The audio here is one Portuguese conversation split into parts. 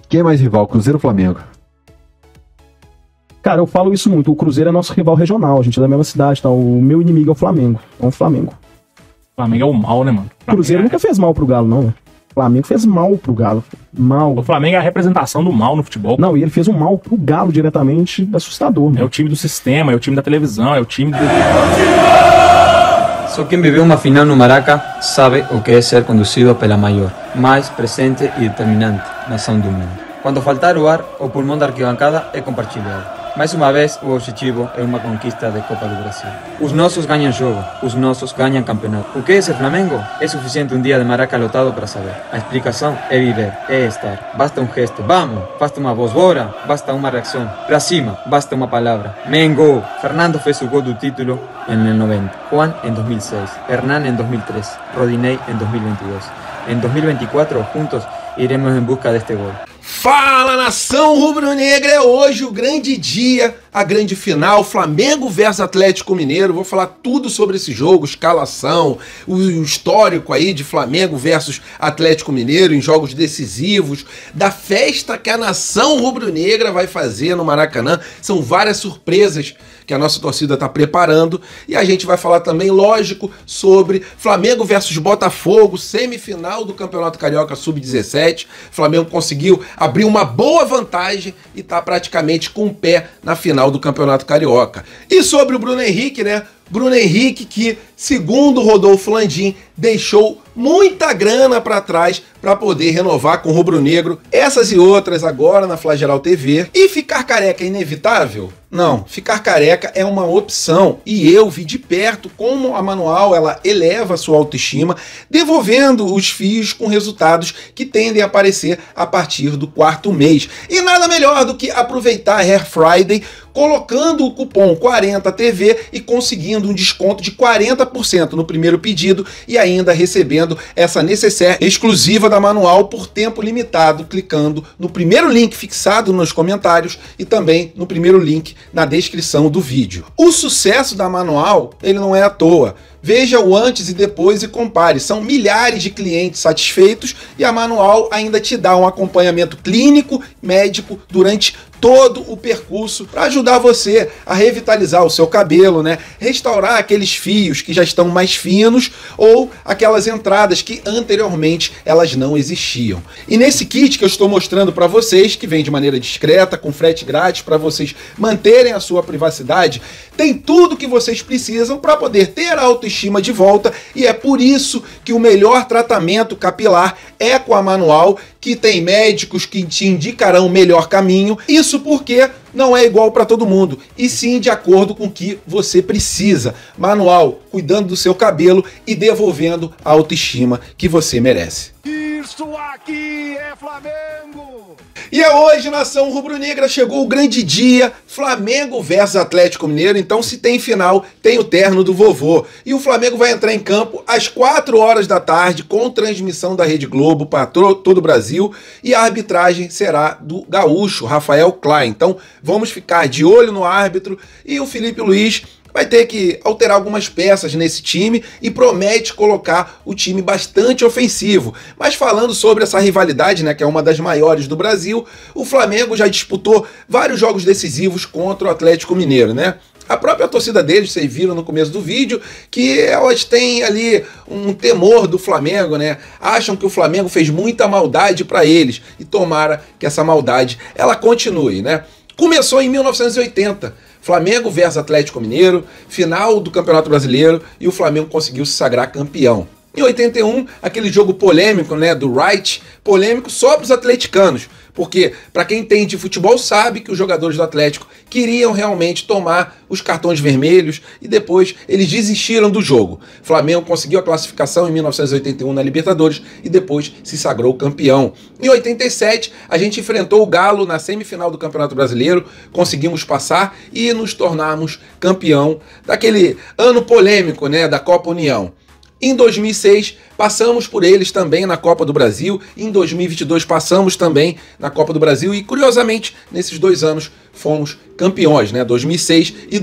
Quem é mais rival, Cruzeiro ou Flamengo? Cara, eu falo isso muito. O Cruzeiro é nosso rival regional. A gente é da mesma cidade, tá? O meu inimigo é o Flamengo. É o Flamengo. O Flamengo é o mal, né, mano? O Cruzeiro nunca fez mal pro Galo, não, né? O Flamengo fez mal pro Galo. Mal. O Flamengo é a representação do mal no futebol. Não, e ele fez um mal pro Galo diretamente assustador. É o time do sistema, é o time da televisão, é o time do... Só quem viveu uma final no Maraca sabe o que é ser conduzido pela maior, mais presente e determinante nação do mundo. Quando faltar o ar, o pulmão da arquibancada é compartilhado. Mais uma vez, o objetivo é uma conquista de Copa do Brasil. Os nossos ganham jogo, os nossos ganham campeonato. O que é esse Flamengo? É suficiente um dia de Maraca lotado para saber. A explicação é viver, é estar. Basta um gesto, vamos, basta uma voz, bora, basta uma reação. Pra cima, basta uma palavra. Mengo! Fernando fez o gol do título en el 90, Juan en 2006, Hernán en 2003, Rodinei en 2022. En 2024, juntos, iremos em busca deste gol. Fala, nação rubro-negra, é hoje o grande dia, a grande final, Flamengo versus Atlético Mineiro. Vou falar tudo sobre esse jogo, escalação, o histórico aí de Flamengo versus Atlético Mineiro em jogos decisivos, da festa que a nação rubro-negra vai fazer no Maracanã. São várias surpresas que a nossa torcida está preparando, e a gente vai falar também, lógico, sobre Flamengo versus Botafogo, semifinal do Campeonato Carioca Sub-17. Flamengo conseguiu abrir uma boa vantagem e está praticamente com o pé na final do Campeonato Carioca. E sobre o Bruno Henrique, né? Bruno Henrique que, segundo Rodolfo Landim, deixou muita grana para trás para poder renovar com o rubro-negro. Essas e outras agora na Flageral TV. E ficar careca é inevitável? Não, ficar careca é uma opção, e eu vi de perto como a Manual ela eleva a sua autoestima, devolvendo os fios com resultados que tendem a aparecer a partir do 4º mês. E nada melhor do que aproveitar a Hair Friday colocando o cupom 40TV e conseguindo um desconto de 40% no primeiro pedido e ainda recebendo essa necessaire exclusiva da Manual por tempo limitado, clicando no primeiro link fixado nos comentários e também no primeiro link na descrição do vídeo. O sucesso da Manual, ele não é à toa. Veja o antes e depois e compare. São milhares de clientes satisfeitos e a Manual ainda te dá um acompanhamento clínico, médico, durante todo o percurso para ajudar você a revitalizar o seu cabelo, né? Restaurar aqueles fios que já estão mais finos ou aquelas entradas que anteriormente elas não existiam. E nesse kit que eu estou mostrando para vocês, que vem de maneira discreta, com frete grátis para vocês manterem a sua privacidade, tem tudo que vocês precisam para poder ter a autoestima de volta, e é por isso que o melhor tratamento capilar é com a Manual, que tem médicos que te indicarão o melhor caminho. Isso porque não é igual para todo mundo, e sim de acordo com o que você precisa. Manual, cuidando do seu cabelo e devolvendo a autoestima que você merece. Isso aqui é Flamengo! E é hoje, nação rubro-negra, chegou o grande dia, Flamengo versus Atlético Mineiro. Então, se tem final, tem o terno do vovô. E o Flamengo vai entrar em campo às 4 horas da tarde, com transmissão da Rede Globo para todo o Brasil. E a arbitragem será do gaúcho, Rafael Klein. Então, vamos ficar de olho no árbitro. E o Felipe Luiz vai ter que alterar algumas peças nesse time e promete colocar o time bastante ofensivo. Mas falando sobre essa rivalidade, né, que é uma das maiores do Brasil, o Flamengo já disputou vários jogos decisivos contra o Atlético Mineiro, né? A própria torcida deles, vocês viram no começo do vídeo, que elas têm ali um temor do Flamengo, né? Acham que o Flamengo fez muita maldade para eles, e tomara que essa maldade ela continue, né? Começou em 1980. Flamengo versus Atlético Mineiro, final do Campeonato Brasileiro, e o Flamengo conseguiu se sagrar campeão. Em 81, aquele jogo polêmico, né, do Wright, polêmico só para os atleticanos, porque para quem entende de futebol sabe que os jogadores do Atlético queriam realmente tomar os cartões vermelhos e depois eles desistiram do jogo. Flamengo conseguiu a classificação em 1981 na Libertadores e depois se sagrou campeão. Em 87, a gente enfrentou o Galo na semifinal do Campeonato Brasileiro, conseguimos passar e nos tornarmos campeão daquele ano polêmico, né, da Copa União. Em 2006, passamos por eles também na Copa do Brasil. Em 2022, passamos também na Copa do Brasil. E, curiosamente, nesses 2 anos, fomos campeões, né? 2006 e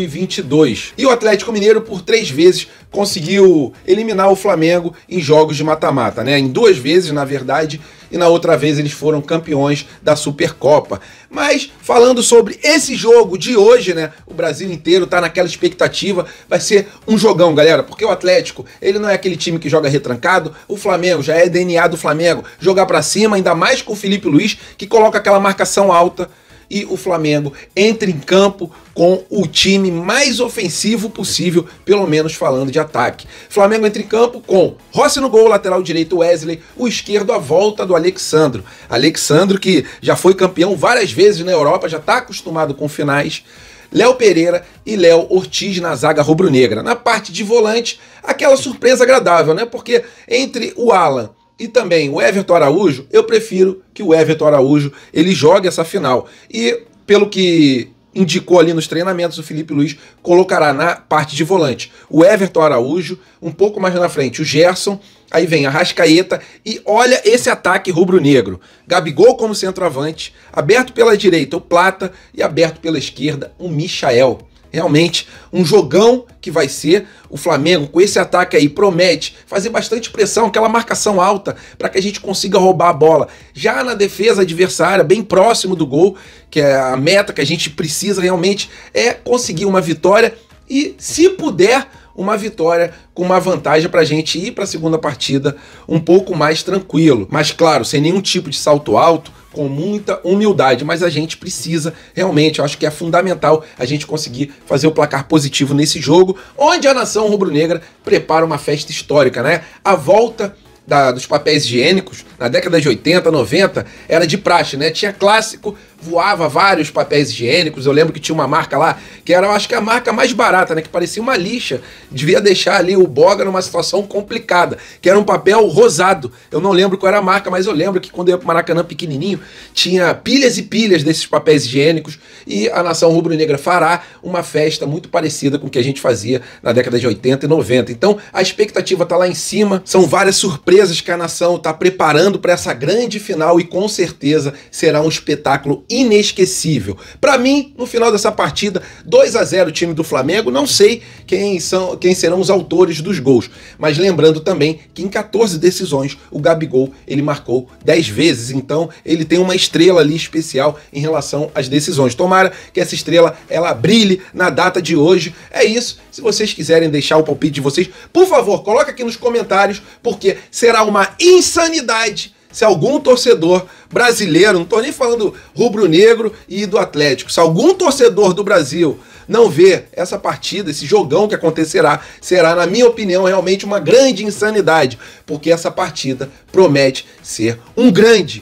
2022. E o Atlético Mineiro, por 3 vezes, conseguiu eliminar o Flamengo em jogos de mata-mata, né? Em 2 vezes, na verdade, e na outra vez eles foram campeões da Supercopa. Mas, falando sobre esse jogo de hoje, né? O Brasil inteiro tá naquela expectativa, vai ser um jogão, galera, porque o Atlético, ele não é aquele time que joga retrancado, o Flamengo já é DNA do Flamengo, jogar pra cima, ainda mais com o Felipe Luiz, que coloca aquela marcação alta, e o Flamengo entra em campo com o time mais ofensivo possível, pelo menos falando de ataque. Flamengo entra em campo com Rossi no gol, lateral direito Wesley, o esquerdo a volta do Alexandro. Alexandro que já foi campeão várias vezes na Europa, já está acostumado com finais. Léo Pereira e Léo Ortiz na zaga rubro-negra. Na parte de volante, aquela surpresa agradável, né? Porque entre o Alan e também o Everton Araújo, eu prefiro que o Everton Araújo ele jogue essa final. E pelo que indicou ali nos treinamentos, o Felipe Luiz colocará na parte de volante o Everton Araújo, um pouco mais na frente o Gerson, aí vem a Arrascaeta e olha esse ataque rubro-negro. Gabigol como centroavante, aberto pela direita o Plata e aberto pela esquerda o Michael. Realmente um jogão que vai ser. O Flamengo com esse ataque aí promete fazer bastante pressão, aquela marcação alta para que a gente consiga roubar a bola. Já na defesa adversária, bem próximo do gol, que é a meta que a gente precisa realmente é conseguir uma vitória e, se puder, uma vitória com uma vantagem para a gente ir para a segunda partida um pouco mais tranquilo. Mas claro, sem nenhum tipo de salto alto, com muita humildade, mas a gente precisa realmente, eu acho que é fundamental a gente conseguir fazer o placar positivo nesse jogo, onde a nação rubro-negra prepara uma festa histórica, né? A volta dos papéis higiênicos, na década de 80, 90, era de praxe, né? Tinha clássico, voava vários papéis higiênicos, eu lembro que tinha uma marca lá, que era, eu acho que a marca mais barata, né? Que parecia uma lixa, devia deixar ali o Boga numa situação complicada, que era um papel rosado, eu não lembro qual era a marca, mas eu lembro que quando eu ia pro Maracanã pequenininho, tinha pilhas e pilhas desses papéis higiênicos, e a nação rubro-negra fará uma festa muito parecida com o que a gente fazia na década de 80 e 90, então a expectativa tá lá em cima, são várias surpresas que a nação tá preparando para essa grande final e com certeza será um espetáculo inesquecível. Para mim, no final dessa partida, 2-0 o time do Flamengo, não sei quem serão os autores dos gols, mas lembrando também que em 14 decisões o Gabigol, ele marcou 10 vezes, então ele tem uma estrela ali especial em relação às decisões. Tomara que essa estrela, ela brilhe na data de hoje. É isso, se vocês quiserem deixar o palpite de vocês, por favor, coloca aqui nos comentários, porque será uma insanidade se algum torcedor brasileiro, não estou nem falando rubro-negro e do Atlético, se algum torcedor do Brasil não ver essa partida, esse jogão que acontecerá, será, na minha opinião, realmente uma grande insanidade, porque essa partida promete ser um grande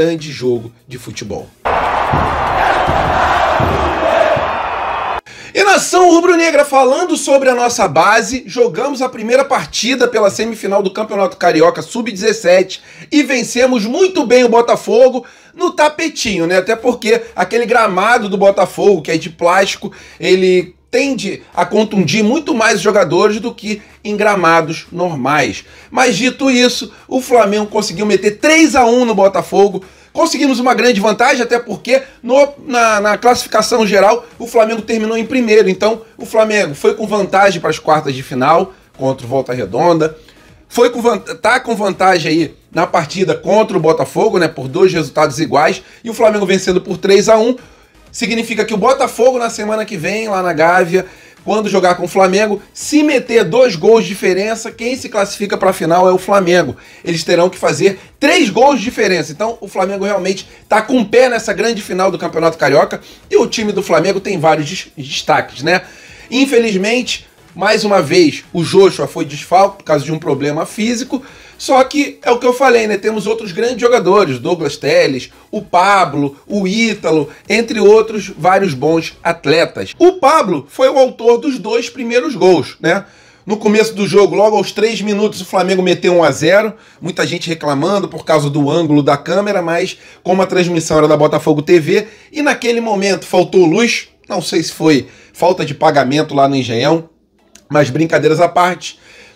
jogo de futebol. E nação rubro-negra, falando sobre a nossa base, jogamos a primeira partida pela semifinal do Campeonato Carioca Sub-17 e vencemos muito bem o Botafogo no tapetinho, né? Até porque aquele gramado do Botafogo, que é de plástico, ele tende a contundir muito mais os jogadores do que em gramados normais. Mas dito isso, o Flamengo conseguiu meter 3-1 no Botafogo. Conseguimos uma grande vantagem, até porque na classificação geral o Flamengo terminou em primeiro. Então o Flamengo foi com vantagem para as quartas de final contra o Volta Redonda. Tá com vantagem aí na partida contra o Botafogo, né, por 2 resultados iguais. E o Flamengo vencendo por 3-1. Significa que o Botafogo na semana que vem, lá na Gávea, quando jogar com o Flamengo, se meter 2 gols de diferença, quem se classifica para a final é o Flamengo. Eles terão que fazer 3 gols de diferença. Então o Flamengo realmente está com o pé nessa grande final do Campeonato Carioca e o time do Flamengo tem vários destaques, né? Infelizmente, mais uma vez, o Joshua foi desfalque por causa de um problema físico. Só que é o que eu falei, né? Temos outros grandes jogadores, Douglas Telles, o Pablo, o Ítalo, entre outros vários bons atletas. O Pablo foi o autor dos 2 primeiros gols, né? No começo do jogo, logo aos 3 minutos, o Flamengo meteu 1-0. Muita gente reclamando por causa do ângulo da câmera, mas como a transmissão era da Botafogo TV, e naquele momento faltou luz, não sei se foi falta de pagamento lá no Engenhão, mas brincadeiras à parte,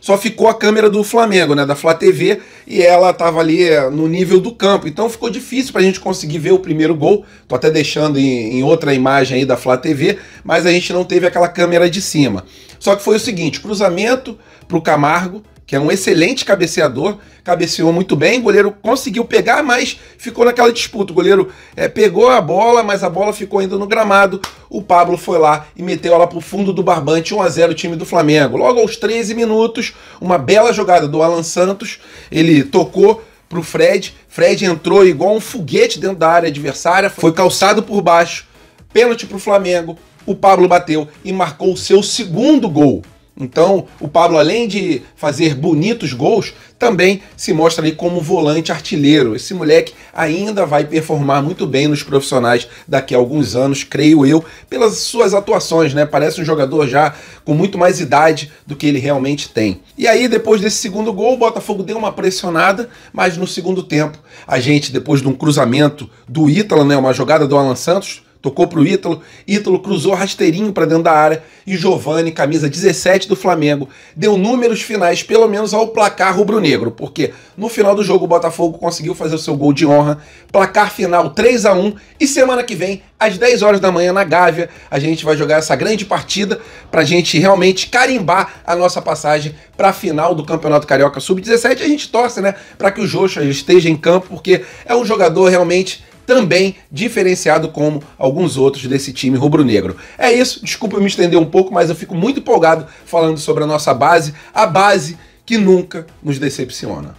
só ficou a câmera do Flamengo, né, da Flá TV, e ela estava ali no nível do campo. Então ficou difícil para a gente conseguir ver o primeiro gol. Tô até deixando em outra imagem aí da Flá TV, mas a gente não teve aquela câmera de cima. Só que foi o seguinte, cruzamento para o Camargo, que é um excelente cabeceador, cabeceou muito bem, o goleiro conseguiu pegar, mas ficou naquela disputa. O goleiro pegou a bola, mas a bola ficou ainda no gramado. O Pablo foi lá e meteu ela para o fundo do barbante, 1-0 o time do Flamengo. Logo aos 13 minutos, uma bela jogada do Alan Santos, ele tocou para o Fred, Fred entrou igual um foguete dentro da área adversária, foi calçado por baixo, pênalti para o Flamengo, o Pablo bateu e marcou o seu segundo gol. Então, o Pablo, além de fazer bonitos gols, também se mostra ali como volante artilheiro. Esse moleque ainda vai performar muito bem nos profissionais daqui a alguns anos, creio eu, pelas suas atuações, né? Parece um jogador já com muito mais idade do que ele realmente tem. E aí, depois desse segundo gol, o Botafogo deu uma pressionada, mas no segundo tempo, a gente, depois de um cruzamento do Ítalo, né? Uma jogada do Alan Santos, tocou pro Ítalo, Ítalo cruzou rasteirinho para dentro da área e Giovani, camisa 17 do Flamengo, deu números finais, pelo menos ao placar rubro-negro, porque no final do jogo o Botafogo conseguiu fazer o seu gol de honra, placar final 3-1 e semana que vem, às 10 horas da manhã na Gávea, a gente vai jogar essa grande partida pra gente realmente carimbar a nossa passagem para a final do Campeonato Carioca Sub-17. A gente torce, né, para que o Joshua esteja em campo, porque é um jogador realmente também diferenciado como alguns outros desse time rubro-negro. É isso, desculpa eu me estender um pouco, mas eu fico muito empolgado falando sobre a nossa base, a base que nunca nos decepciona.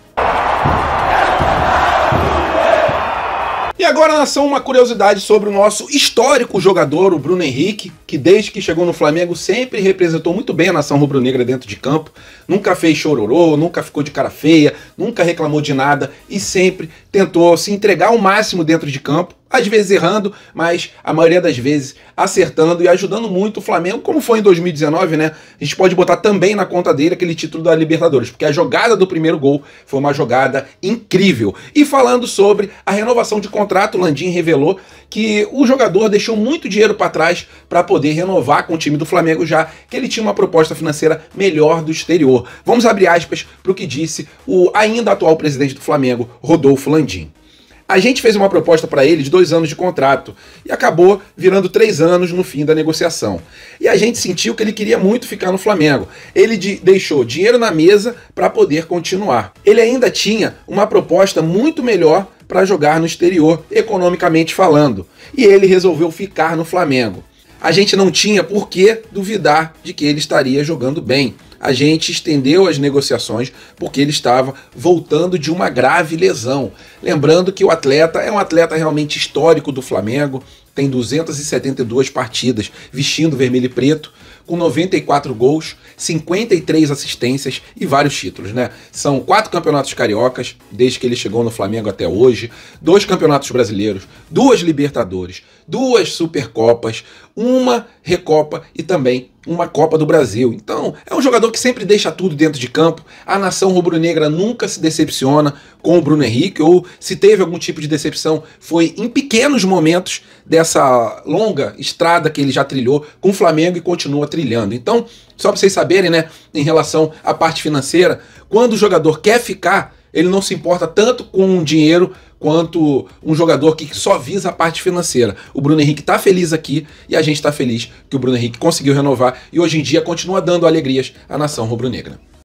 E agora, nação, uma curiosidade sobre o nosso histórico jogador, o Bruno Henrique, que desde que chegou no Flamengo sempre representou muito bem a nação rubro-negra dentro de campo, nunca fez chororô, nunca ficou de cara feia, nunca reclamou de nada e sempre tentou se entregar ao máximo dentro de campo, às vezes errando, mas a maioria das vezes acertando e ajudando muito o Flamengo, como foi em 2019, né? A gente pode botar também na conta dele aquele título da Libertadores, porque a jogada do primeiro gol foi uma jogada incrível. E falando sobre a renovação de contrato, o Landim revelou que o jogador deixou muito dinheiro para trás para poder renovar com o time do Flamengo, já que ele tinha uma proposta financeira melhor do exterior. Vamos abrir aspas para o que disse o ainda atual presidente do Flamengo, Rodolfo Landim. A gente fez uma proposta para ele de 2 anos de contrato e acabou virando 3 anos no fim da negociação. E a gente sentiu que ele queria muito ficar no Flamengo. Ele deixou dinheiro na mesa para poder continuar. Ele ainda tinha uma proposta muito melhor para jogar no exterior, economicamente falando. E ele resolveu ficar no Flamengo. A gente não tinha por que duvidar de que ele estaria jogando bem. A gente estendeu as negociações porque ele estava voltando de uma grave lesão. Lembrando que o atleta é um atleta realmente histórico do Flamengo, tem 272 partidas vestindo vermelho e preto, com 94 gols, 53 assistências e vários títulos, né? São 4 campeonatos cariocas, desde que ele chegou no Flamengo até hoje, 2 campeonatos brasileiros, 2 Libertadores, 2 Supercopas, 1 Recopa e também uma Copa do Brasil. Então, é um jogador que sempre deixa tudo dentro de campo. A nação rubro-negra nunca se decepciona com o Bruno Henrique, ou se teve algum tipo de decepção, foi em pequenos momentos dessa longa estrada que ele já trilhou com o Flamengo e continua trilhando. Então, só para vocês saberem, né, em relação à parte financeira, quando o jogador quer ficar, ele não se importa tanto com o dinheiro quanto um jogador que só visa a parte financeira. O Bruno Henrique está feliz aqui e a gente está feliz que o Bruno Henrique conseguiu renovar e hoje em dia continua dando alegrias à nação rubro-negra.